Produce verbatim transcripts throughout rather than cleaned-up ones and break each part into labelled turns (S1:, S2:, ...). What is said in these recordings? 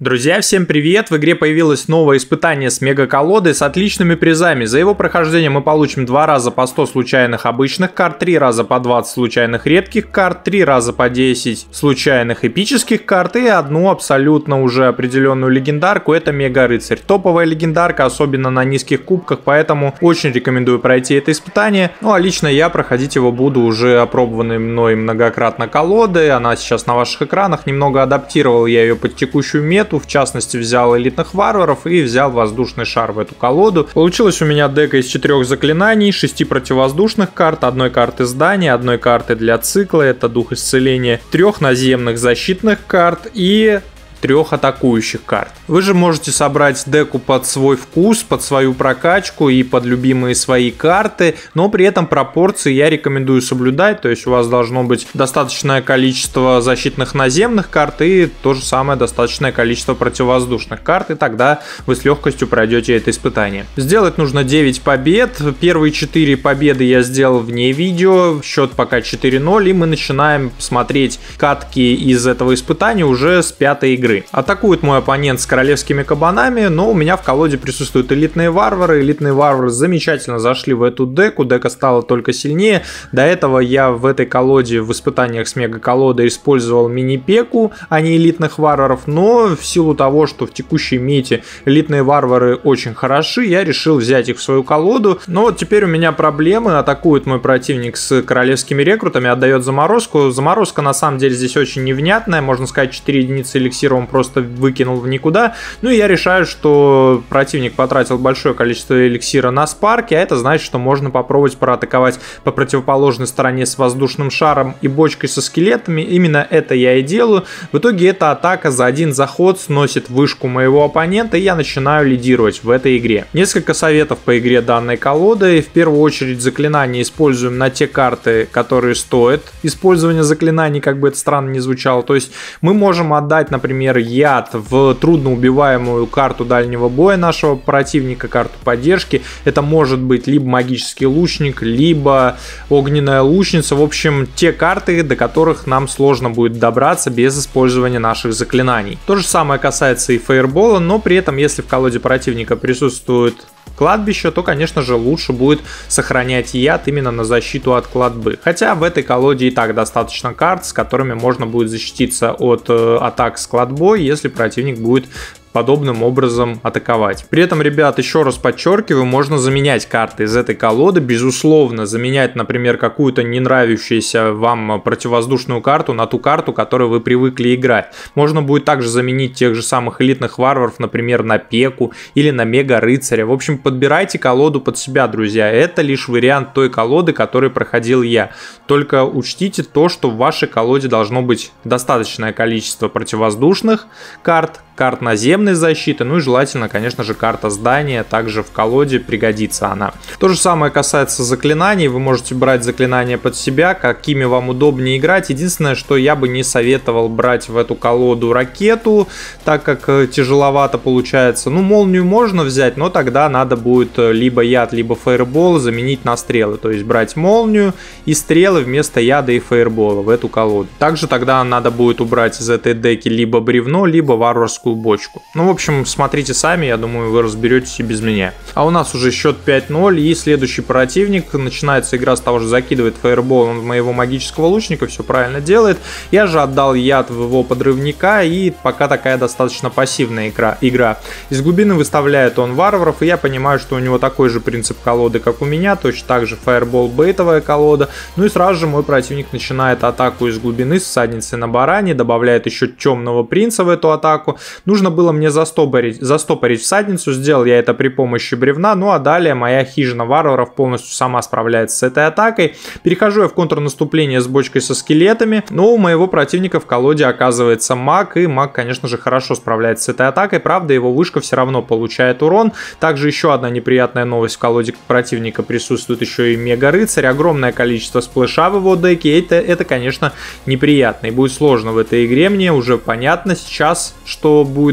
S1: Друзья, всем привет! В игре появилось новое испытание с мега-колодой с отличными призами. За его прохождение мы получим два раза по сто случайных обычных карт, три раза по двадцать случайных редких карт, три раза по десять случайных эпических карт и одну абсолютно уже определенную легендарку, это Мега-рыцарь. Топовая легендарка, особенно на низких кубках, поэтому очень рекомендую пройти это испытание. Ну а лично я проходить его буду уже опробованной мной многократно колодой. Она сейчас на ваших экранах, немного адаптировал я ее под текущую мету. В частности, взял элитных варваров и взял воздушный шар в эту колоду. Получилось у меня дека из четырех заклинаний, шести противовоздушных карт, одной карты здания, одной карты для цикла, это дух исцеления, трех наземных защитных карт и трех атакующих карт. Вы же можете собрать деку под свой вкус, под свою прокачку и под любимые свои карты, но при этом пропорции я рекомендую соблюдать, то есть у вас должно быть достаточное количество защитных наземных карт и то же самое достаточное количество противовоздушных карт, и тогда вы с легкостью пройдете это испытание. Сделать нужно девять побед, первые четыре победы я сделал вне видео, счет пока четыре ноль, и мы начинаем смотреть катки из этого испытания уже с пятой игры. Атакует мой оппонент с королевскими кабанами, но у меня в колоде присутствуют элитные варвары. Элитные варвары замечательно зашли в эту деку, дека стала только сильнее. До этого я в этой колоде в испытаниях с мега-колодой использовал мини-пеку, а не элитных варваров, но в силу того, что в текущей мете элитные варвары очень хороши, я решил взять их в свою колоду. Но вот теперь у меня проблемы, атакует мой противник с королевскими рекрутами, отдает заморозку. Заморозка на самом деле здесь очень невнятная, можно сказать, четыре единицы эликсира он просто выкинул в никуда. Ну и я решаю, что противник потратил большое количество эликсира на спарки, а это значит, что можно попробовать проатаковать по противоположной стороне с воздушным шаром и бочкой со скелетами. Именно это я и делаю. В итоге эта атака за один заход сносит вышку моего оппонента, и я начинаю лидировать в этой игре. Несколько советов по игре данной колоды. В первую очередь заклинания используем на те карты, которые стоят использования заклинаний, как бы это странно не звучало. То есть мы можем отдать, например, яд в трудноубиваемую карту дальнего боя нашего противника, карту поддержки. Это может быть либо магический лучник, либо огненная лучница. В общем, те карты, до которых нам сложно будет добраться без использования наших заклинаний. То же самое касается и фаербола, но при этом, если в колоде противника присутствует кладбище, то, конечно же, лучше будет сохранять яд именно на защиту от кладбы. Хотя в этой колоде и так достаточно карт, с которыми можно будет защититься от э, атак с кладбой, если противник будет подобным образом атаковать. При этом, ребят, еще раз подчеркиваю, можно заменять карты из этой колоды, безусловно, заменять, например, какую-то не нравящуюся вам противовоздушную карту на ту карту, которую вы привыкли играть. Можно будет также заменить тех же самых элитных варваров, например, на пеку или на мега-рыцаря. В общем, подбирайте колоду под себя, друзья. Это лишь вариант той колоды, который проходил я. Только учтите то, что в вашей колоде должно быть достаточное количество противовоздушных карт, карт наземной защиты, ну и желательно, конечно же, карта здания, также в колоде пригодится она. То же самое касается заклинаний, вы можете брать заклинания под себя, какими вам удобнее играть. Единственное, что я бы не советовал брать в эту колоду ракету, так как тяжеловато получается. Ну, молнию можно взять, но тогда надо будет либо яд, либо фаербол заменить на стрелы, то есть брать молнию и стрелы вместо яда и фаербола в эту колоду. Также тогда надо будет убрать из этой деки либо бревно, либо варварскую бочку. Ну, в общем, смотрите сами, я думаю, вы разберетесь и без меня. А у нас уже счет пять ноль, и следующий противник. Начинается игра с того, что закидывает фаерболом моего магического лучника, все правильно делает. Я же отдал яд в его подрывника, и пока такая достаточно пассивная игра. игра. Из глубины выставляет он варваров, и я понимаю, что у него такой же принцип колоды, как у меня, точно так же фаербол бейтовая колода. Ну и сразу же мой противник начинает атаку из глубины с всадницей на баране, добавляет еще темного принца в эту атаку. Нужно было мне застопорить, застопорить всадницу, сделал я это при помощи бревна, ну а далее моя хижина варваров полностью сама справляется с этой атакой. Перехожу я в контрнаступление с бочкой со скелетами, но у моего противника в колоде оказывается маг, и маг, конечно же, хорошо справляется с этой атакой, правда, его вышка все равно получает урон. Также еще одна неприятная новость: в колоде противника присутствует еще и мега-рыцарь, огромное количество сплэша в его деке, это, это, конечно, неприятно, и будет сложно в этой игре мне, уже понятно сейчас, что будет достаточно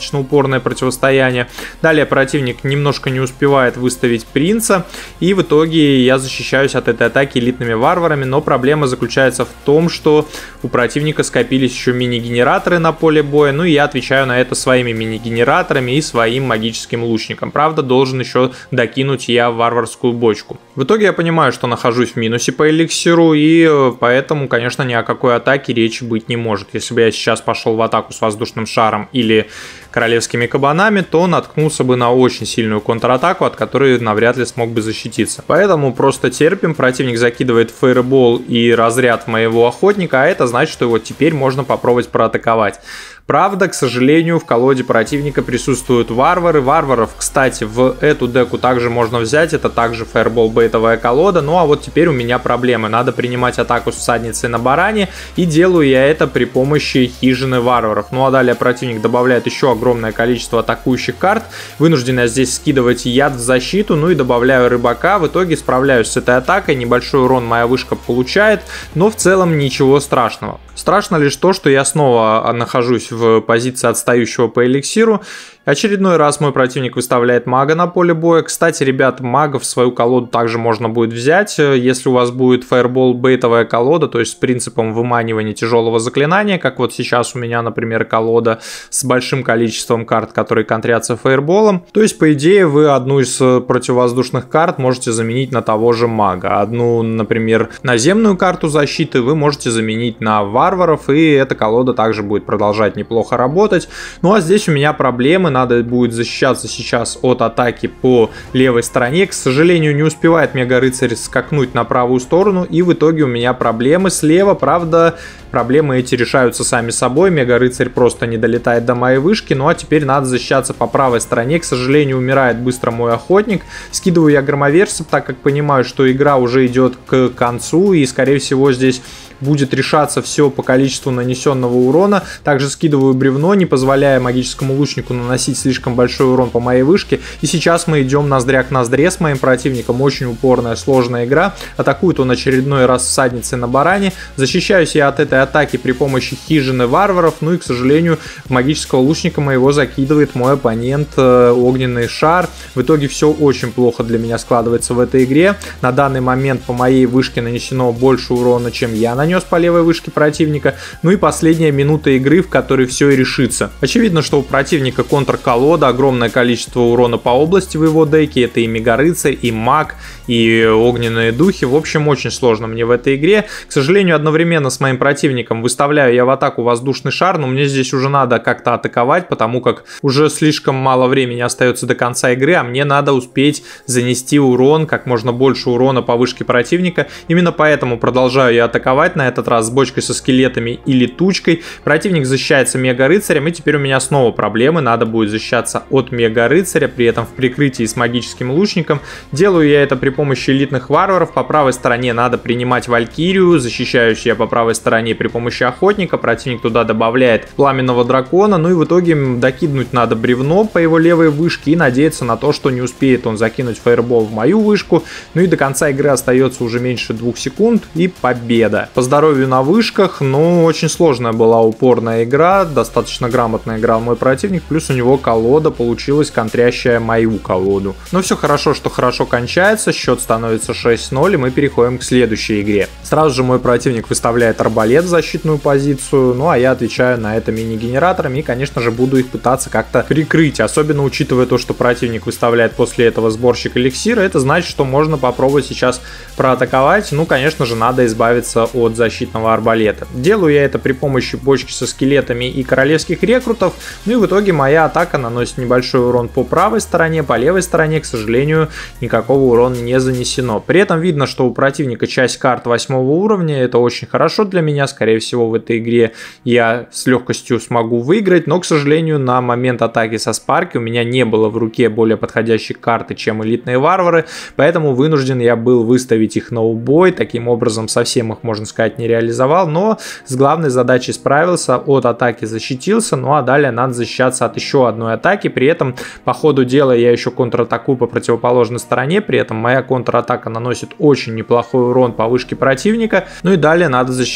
S1: достаточно упорное противостояние. Далее противник немножко не успевает выставить принца, и в итоге я защищаюсь от этой атаки элитными варварами, но проблема заключается в том, что у противника скопились еще мини-генераторы на поле боя, ну и я отвечаю на это своими мини-генераторами и своим магическим лучником. Правда, должен еще докинуть я варварскую бочку. В итоге я понимаю, что нахожусь в минусе по эликсиру, и поэтому, конечно, ни о какой атаке речи быть не может. Если бы я сейчас пошел в атаку с воздушным шаром или королевскими кабанами, то наткнулся бы на очень сильную контратаку, от которой навряд ли смог бы защититься. Поэтому просто терпим, противник закидывает фейербол и разряд моего охотника, а это значит, что его теперь можно попробовать проатаковать. Правда, к сожалению, в колоде противника присутствуют варвары. Варваров, кстати, в эту деку также можно взять. Это также фаербол бейтовая колода. Ну а вот теперь у меня проблемы. Надо принимать атаку с всадницей на баране. И делаю я это при помощи хижины варваров. Ну а далее противник добавляет еще огромное количество атакующих карт. Вынужден я здесь скидывать яд в защиту. Ну и добавляю рыбака. В итоге справляюсь с этой атакой. Небольшой урон моя вышка получает. Но в целом ничего страшного. Страшно лишь то, что я снова нахожусь в позиции отстающего по эликсиру. Очередной раз мой противник выставляет мага на поле боя. Кстати, ребят, мага в свою колоду также можно будет взять, если у вас будет фаербол бейтовая колода, то есть с принципом выманивания тяжелого заклинания, как вот сейчас у меня, например, колода с большим количеством карт, которые контрятся фаерболом. То есть, по идее, вы одну из противовоздушных карт можете заменить на того же мага. Одну, например, наземную карту защиты вы можете заменить на варваров, и эта колода также будет продолжать неплохо работать. Ну а здесь у меня проблемы. Надо будет защищаться сейчас от атаки по левой стороне. К сожалению, не успевает мега-рыцарь скакнуть на правую сторону, и в итоге у меня проблемы слева. Правда, проблемы эти решаются сами собой. Мега-рыцарь просто не долетает до моей вышки. Ну а теперь надо защищаться по правой стороне. К сожалению, умирает быстро мой охотник. Скидываю я громовержцев, так как понимаю, что игра уже идет к концу, и скорее всего здесь будет решаться все по количеству нанесенного урона. Также скидываю бревно, не позволяя магическому лучнику наносить слишком большой урон по моей вышке. И сейчас мы идем ноздря к ноздре с моим противником. Очень упорная, сложная игра. Атакует он очередной раз всадницей на баране. Защищаюсь я от этой атаки при помощи хижины варваров. Ну и, к сожалению, магического лучника моего закидывает мой оппонент э, огненный шар. В итоге все очень плохо для меня складывается в этой игре. На данный момент по моей вышке нанесено больше урона, чем я нанес по левой вышке противника. Ну и последняя минута игры, в которой все и решится. Очевидно, что у противника контрколода, огромное количество урона по области в его деке. Это и мега-рыцарь, и маг, и огненные духи. В общем, очень сложно мне в этой игре. К сожалению, одновременно с моим противником выставляю я в атаку воздушный шар, но мне здесь уже надо как-то атаковать, потому как уже слишком мало времени остается до конца игры, а мне надо успеть занести урон, как можно больше урона по вышке противника. Именно поэтому продолжаю я атаковать, на этот раз с бочкой со скелетами и летучкой. Противник защищается мега-рыцарем, и теперь у меня снова проблемы. Надо будет защищаться от мега-рыцаря, при этом в прикрытии с магическим лучником. Делаю я это при помощи элитных варваров. По правой стороне надо принимать валькирию, защищаюсь я по правой стороне при помощи охотника. Противник туда добавляет пламенного дракона, ну и в итоге докинуть надо бревно по его левой вышке и надеяться на то, что не успеет он закинуть фаербол в мою вышку. Ну и до конца игры остается уже меньше двух секунд, и победа. По здоровью на вышках, но очень сложная была упорная игра, достаточно грамотно играл мой противник, плюс у него колода получилась контрящая мою колоду. Но все хорошо, что хорошо кончается, счет становится шесть ноль, и мы переходим к следующей игре. Сразу же мой противник выставляет арбалет в защитную позицию, ну а я отвечаю на это мини-генераторами и, конечно же, буду их пытаться как-то прикрыть, особенно учитывая то, что противник выставляет после этого сборщик эликсира. Это значит, что можно попробовать сейчас проатаковать. Ну, конечно же, надо избавиться от защитного арбалета. Делаю я это при помощи бочки со скелетами и королевских рекрутов. Ну и в итоге моя атака наносит небольшой урон по правой стороне, по левой стороне, к сожалению, никакого урона не занесено. При этом видно, что у противника часть карт восьмого уровня. Это очень хорошо для меня. Скорее всего, в этой игре я с легкостью смогу выиграть. Но, к сожалению, на момент атаки со спарки у меня не было в руке более подходящей карты, чем элитные варвары. Поэтому вынужден я был выставить их на убой. Таким образом, совсем их, можно сказать, не реализовал. Но с главной задачей справился. От атаки защитился. Ну а далее надо защищаться от еще одной атаки. При этом, по ходу дела, я еще контратакую по противоположной стороне. При этом моя контратака наносит очень неплохой урон по вышке противника. Ну и далее надо защищаться мне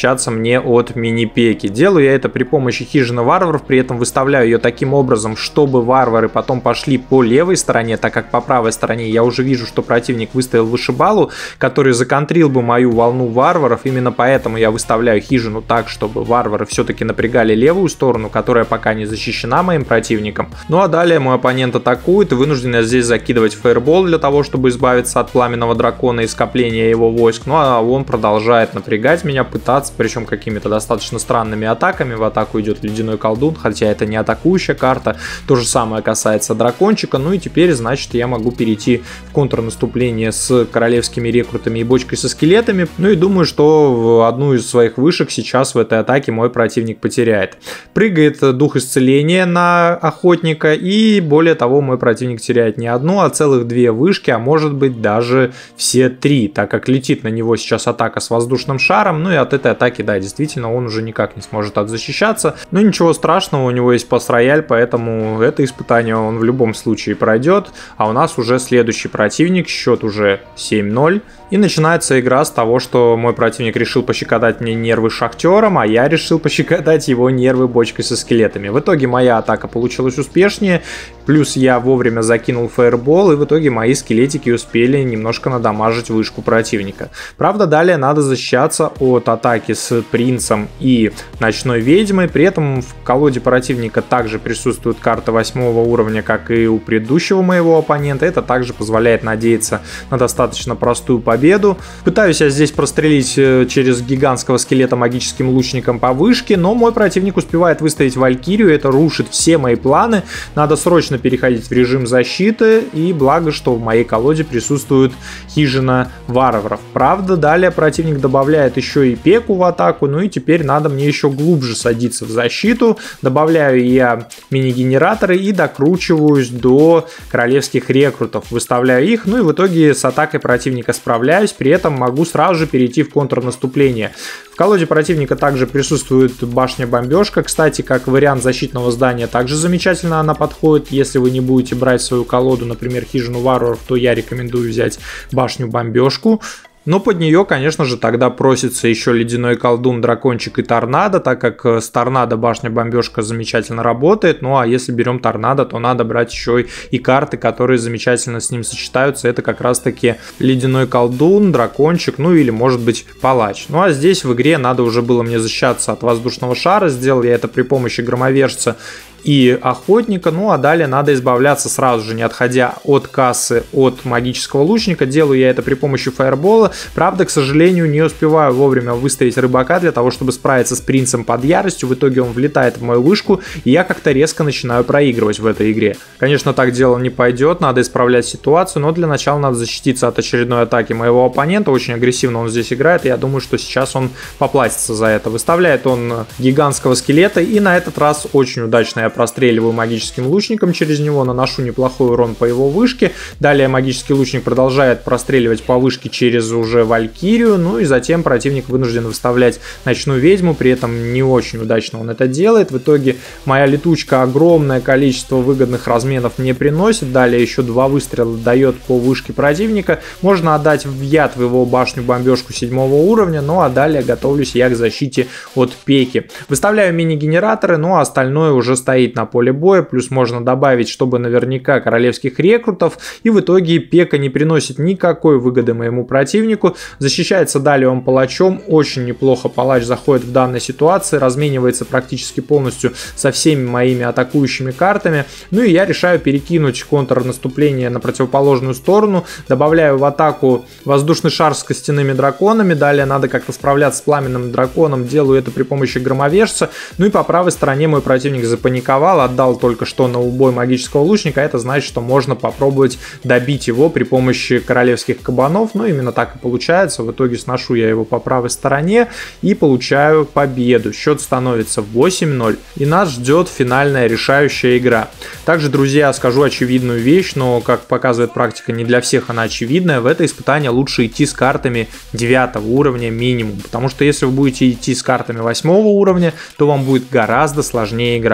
S1: не от мини-пеки. Делаю я это при помощи хижины варваров, при этом выставляю ее таким образом, чтобы варвары потом пошли по левой стороне, так как по правой стороне я уже вижу, что противник выставил вышибалу, который законтрил бы мою волну варваров. Именно поэтому я выставляю хижину так, чтобы варвары все-таки напрягали левую сторону, которая пока не защищена моим противником. Ну а далее мой оппонент атакует, и вынужден я здесь закидывать фаербол для того, чтобы избавиться от пламенного дракона и скопления его войск. Ну а он продолжает напрягать меня, пытаться, причем какими-то достаточно странными атаками. В атаку идет ледяной колдун, хотя это не атакующая карта. То же самое касается дракончика. Ну и теперь, значит, я могу перейти в контрнаступление с королевскими рекрутами и бочкой со скелетами. Ну и думаю, что в одну из своих вышек сейчас в этой атаке мой противник потеряет. Прыгает дух исцеления на охотника, и более того, мой противник теряет не одну, а целых две вышки, а может быть даже все три, так как летит на него сейчас атака с воздушным шаром. Ну и от этой атаки, да, действительно, он уже никак не сможет отзащищаться. Но ничего страшного, у него есть пас-рояль, поэтому это испытание он в любом случае пройдет. А у нас уже следующий противник, счет уже семь ноль. И начинается игра с того, что мой противник решил пощекотать мне нервы шахтером, а я решил пощекотать его нервы бочкой со скелетами. В итоге моя атака получилась успешнее, плюс я вовремя закинул фаербол, и в итоге мои скелетики успели немножко надамажить вышку противника. Правда, далее надо защищаться от атаки с принцем и ночной ведьмой, при этом в колоде противника также присутствует карта восьмого уровня, как и у предыдущего моего оппонента. Это также позволяет надеяться на достаточно простую победу. Победу. Пытаюсь я здесь прострелить через гигантского скелета магическим лучником по вышке, но мой противник успевает выставить валькирию, это рушит все мои планы. Надо срочно переходить в режим защиты, и благо, что в моей колоде присутствует хижина варваров. Правда, далее противник добавляет еще и пеку в атаку, ну и теперь надо мне еще глубже садиться в защиту. Добавляю я мини-генераторы и докручиваюсь до королевских рекрутов, выставляю их, ну и в итоге с атакой противника справляюсь. При этом могу сразу же перейти в контрнаступление. В колоде противника также присутствует башня-бомбежка. Кстати, как вариант защитного здания, также замечательно она подходит. Если вы не будете брать свою колоду, например, хижину варваров, то я рекомендую взять башню-бомбежку. Но под нее, конечно же, тогда просится еще ледяной колдун, дракончик и торнадо, так как с торнадо башня-бомбежка замечательно работает. Ну а если берем торнадо, то надо брать еще и карты, которые замечательно с ним сочетаются. Это как раз таки ледяной колдун, дракончик, ну или может быть палач. Ну а здесь в игре надо уже было мне защищаться от воздушного шара. Сделал я это при помощи громовержца и охотника. Ну а далее надо избавляться сразу же, не отходя от кассы, от магического лучника. Делаю я это при помощи фаербола. Правда, к сожалению, не успеваю вовремя выставить рыбака для того, чтобы справиться с принцем под яростью. В итоге он влетает в мою вышку, и я как-то резко начинаю проигрывать в этой игре. Конечно, так дело не пойдет, надо исправлять ситуацию, но для начала надо защититься от очередной атаки моего оппонента. Очень агрессивно он здесь играет, и я думаю, что сейчас он поплатится за это. Выставляет он гигантского скелета, и на этот раз очень удачно я простреливаю магическим лучником через него, наношу неплохой урон по его вышке. Далее магический лучник продолжает простреливать по вышке через уже валькирию, ну и затем противник вынужден выставлять ночную ведьму, при этом не очень удачно он это делает. В итоге моя летучка огромное количество выгодных разменов мне приносит. Далее еще два выстрела дает по вышке противника. Можно отдать в яд в его башню-бомбежку седьмого уровня, ну а далее готовлюсь я к защите от пеки. Выставляю мини-генераторы, ну а остальное уже стоит на поле боя, плюс можно добавить, чтобы наверняка королевских рекрутов, и в итоге пека не приносит никакой выгоды моему противнику. Защищается далее он палачом, очень неплохо палач заходит в данной ситуации, разменивается практически полностью со всеми моими атакующими картами, ну и я решаю перекинуть контрнаступление на противоположную сторону, добавляю в атаку воздушный шар с костяными драконами, далее надо как-то справляться с пламенным драконом, делаю это при помощи громовержца, ну и по правой стороне мой противник запаниковал, отдал только что на убой магического лучника, это значит, что можно попробовать добить его при помощи королевских кабанов, ну именно так и получается, в итоге сношу я его по правой стороне и получаю победу, счет становится восемь ноль, и нас ждет финальная решающая игра. Также, друзья, скажу очевидную вещь, но как показывает практика, не для всех она очевидная, в это испытание лучше идти с картами девятого уровня минимум, потому что если вы будете идти с картами восьмого уровня, то вам будет гораздо сложнее играть. По-моему,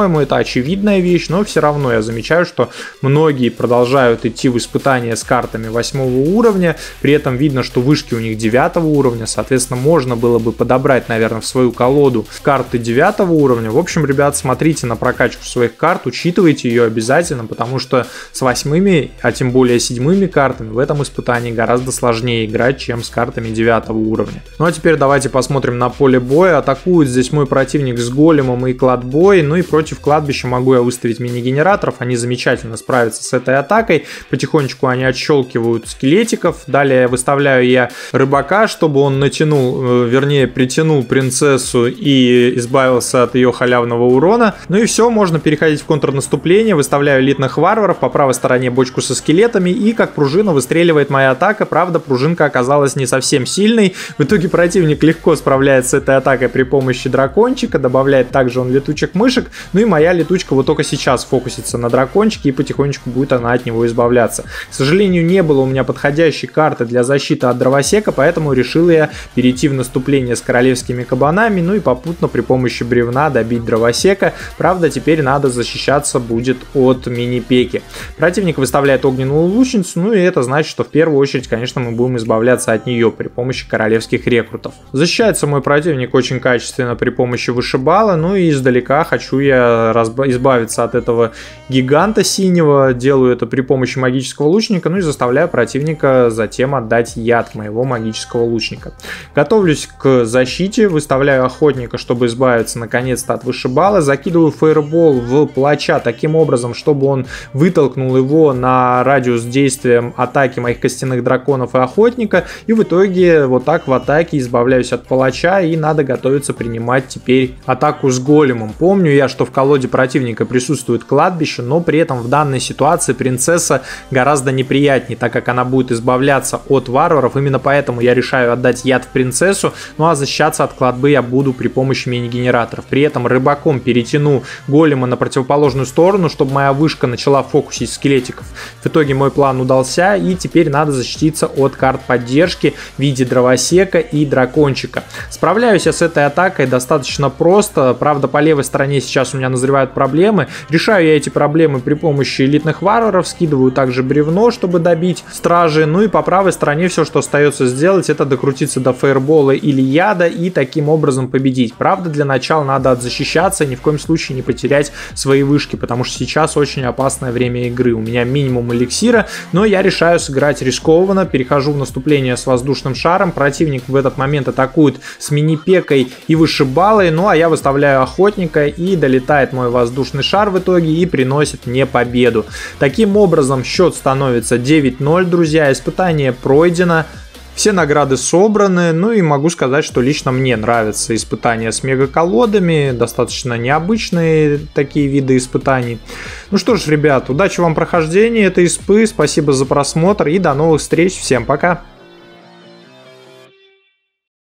S1: По-моему, это очевидная вещь, но все равно я замечаю, что многие продолжают идти в испытания с картами восьмого уровня, при этом видно, что вышки у них девятого уровня, соответственно, можно было бы подобрать, наверное, в свою колоду карты девятого уровня. В общем, ребят, смотрите на прокачку своих карт, учитывайте ее обязательно, потому что с восьмыми, а тем более седьмыми картами в этом испытании гораздо сложнее играть, чем с картами девятого уровня. Ну а теперь давайте посмотрим на поле боя. Атакует здесь мой противник с големом и кладбой, ну и против кладбища могу я выставить мини-генераторов, они замечательно справятся с этой атакой, потихонечку они отщелкивают скелетиков, далее выставляю я рыбака, чтобы он натянул, вернее притянул принцессу и избавился от ее халявного урона. Ну и все, можно переходить в контрнаступление, выставляю элитных варваров, по правой стороне бочку со скелетами, и как пружина выстреливает моя атака. Правда, пружинка оказалась не совсем сильной, в итоге противник легко справляется с этой атакой при помощи дракончика, добавляет также он летучих мышек, ну и моя летучка вот только сейчас фокусится на дракончике, и потихонечку будет она от него избавляться. К сожалению, не было у меня подходящей карты для защиты от дровосека, поэтому решил я перейти в наступление с королевскими кабанами, ну и попутно при помощи бревна добить дровосека. Правда, теперь надо защищаться будет от мини-пеки. Противник выставляет огненную лучницу, ну и это значит, что в первую очередь, конечно, мы будем избавляться от нее при помощи королевских рекрутов. Защищается мой противник очень качественно при помощи вышибала, ну и издалека хочу я избавиться от этого гиганта синего, делаю это при помощи магического лучника, ну и заставляю противника затем отдать яд моего магического лучника. Готовлюсь к защите, выставляю охотника, чтобы избавиться наконец-то от вышибала, закидываю фаербол в палача таким образом, чтобы он вытолкнул его на радиус действия атаки моих костяных драконов и охотника, и в итоге вот так в атаке избавляюсь от палача, и надо готовиться принимать теперь атаку с големом. Помню я, что в колоде противника присутствует кладбище, но при этом в данной ситуации принцесса гораздо неприятнее, так как она будет избавляться от варваров, именно поэтому я решаю отдать яд в принцессу, ну а защищаться от кладбы я буду при помощи мини-генераторов. При этом рыбаком перетяну голема на противоположную сторону, чтобы моя вышка начала фокусить скелетиков. В итоге мой план удался, и теперь надо защититься от карт поддержки в виде дровосека и дракончика. Справляюсь я с этой атакой достаточно просто, правда по левой стороне сейчас у меня назревают проблемы. Решаю я эти проблемы при помощи элитных варваров, скидываю также бревно, чтобы добить стражи, ну и по правой стороне все, что остается сделать, это докрутиться до фаербола или яда и таким образом победить. Правда, для начала надо отзащищаться и ни в коем случае не потерять свои вышки, потому что сейчас очень опасное время игры. У меня минимум эликсира, но я решаю сыграть рискованно, перехожу в наступление с воздушным шаром, противник в этот момент атакует с мини-пекой и вышибалой, ну а я выставляю охотника, и долетает мой воздушный шар в итоге и приносит мне победу. Таким образом счет становится девять ноль, друзья, испытание пройдено. Все награды собраны, ну и могу сказать, что лично мне нравятся испытания с мегаколодами, достаточно необычные такие виды испытаний. Ну что ж, ребят, удачи вам в прохождении этой испы, спасибо за просмотр и до новых встреч, всем пока!